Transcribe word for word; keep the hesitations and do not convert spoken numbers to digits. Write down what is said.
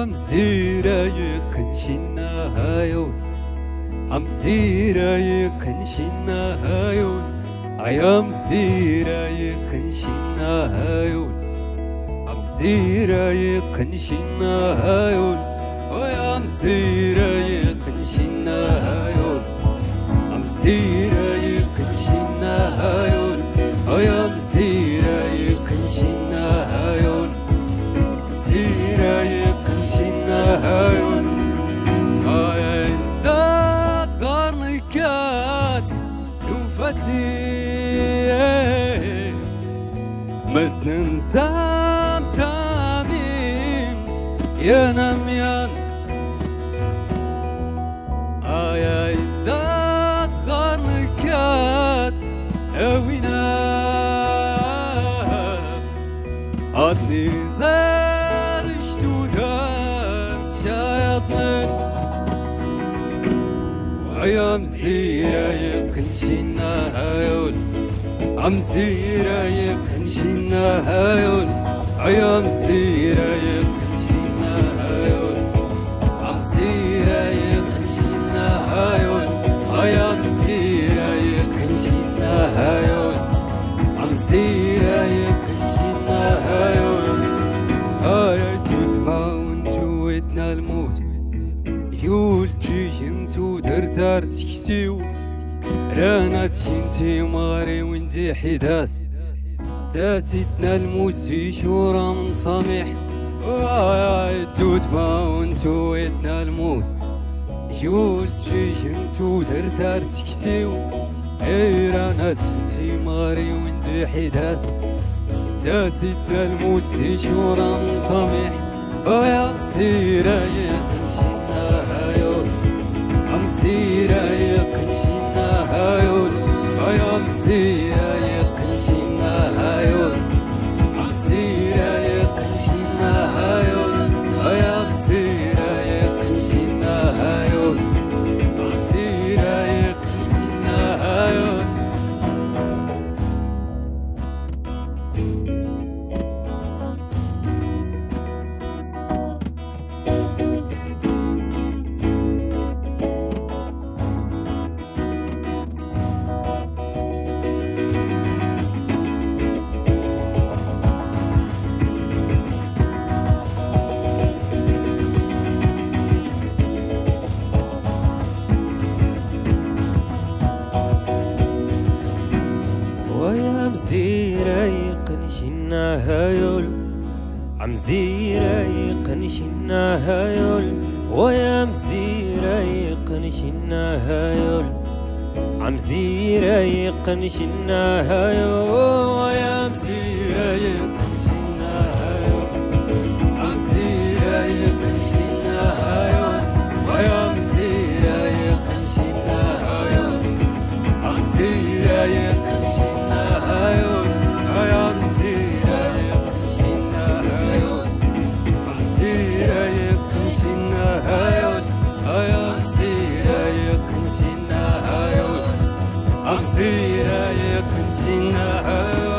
am zira yakın şinna hayol am zira yakın şinna hayol I am zira yakın şinna hayol am zira yakın şinna hayol I am zira yakın şinna hayol am zira yakın şinna hayol I am zira yakın şinna hayol zira yakın şinna hayol ay dat garnikat شوفتي مدن زام تاميمت يا نميان آي آي دات غارنكات اوينا عدني زارشتو دام تشايطمن ويام زيرا يمكن شينا هايول عم زيرا يمكن شينا هايول عيام زيرا يمكن شينا هايول عم زيرا يمكن شينا هايول عيام زيرا يمكن شينا هايول عم زيرا يمكن شينا هايول هاي جود ما وانتو اتنا الموت يول جي انتو درتار سكسيو رانات شنتي مغري وندي حداس تاسيتنا الموت في شورا من صميح دود ما وانتو اتنا الموت يول جي انتو درتار سكسيو رانات شنتي مغري وندي حداس تاسيتنا الموت في شورا من صميح ويا سيرا يقن شنا هايول عم سيرا يقن شنا هايول ويا سيرا يقن شنا هايول عم سيرا يقن شنا هايول ويا سيرا يقن شنا هايول عم سيرا يقن شنا هايول عم زيرا يقن شنا هايول عم زيرا يقن شنا هايول ويا مزيرا يقن شنا هايول عم زيرا يقن شنا هايول ويا مزيرا يقن شنا هايول عم زيرا يقن شنا هايول ويا مزيرا يقن شنا هايول عم زيرا يقن شنا هايول عيام زيرا يقن شنا هايول عم زيرا يقن شنا هايول عيام زيرا يقن شنا هايول عم زيرا يقن شنا هايول